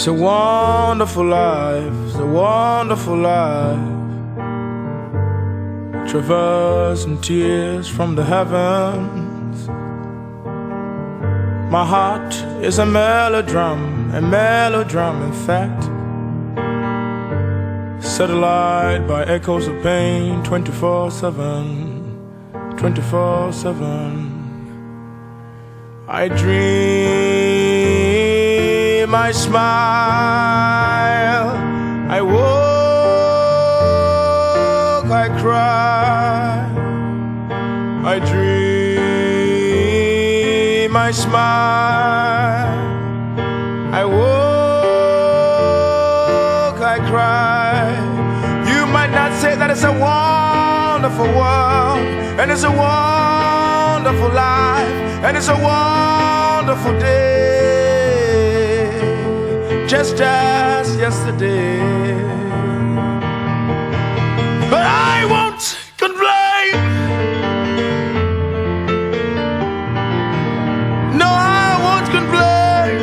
It's a wonderful life, it's a wonderful life. Traversing tears from the heavens. My heart is a melodram in fact. Set alight by echoes of pain 24/7, 24/7. I dream, I smile, I walk, I cry. I dream, I smile, I walk, I cry. You might not say that it's a wonderful world, and it's a wonderful life, and it's a wonderful day, just as yesterday. But I won't complain. No, I won't complain.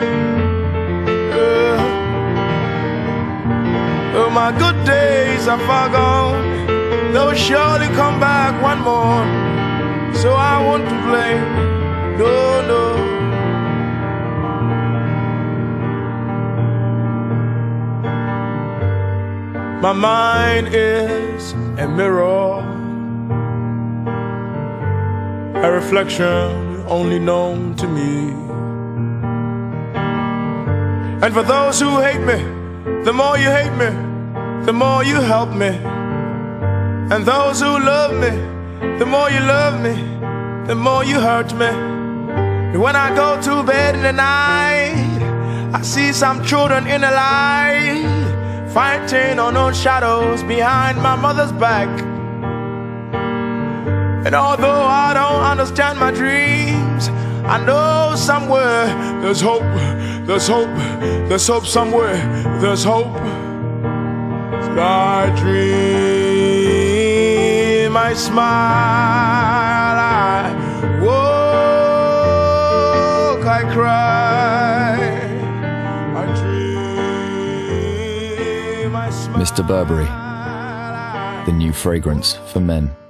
Oh, my good days are far gone. They'll surely come back one more. So I won't complain. No, no. My mind is a mirror, a reflection only known to me. And for those who hate me, the more you hate me, the more you help me. And those who love me, the more you love me, the more you hurt me. And when I go to bed in the night, I see some children in the light, fighting unknown shadows behind my mother's back. And although I don't understand my dreams, I know somewhere there's hope, there's hope, there's hope somewhere, there's hope. So I dream, I smile, I walk, I cry, I dream, I smile. Mr. Burberry, the new fragrance for men.